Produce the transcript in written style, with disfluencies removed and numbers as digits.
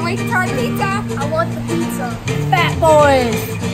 Can't wait to try the pizza. I want the pizza. Fat boys.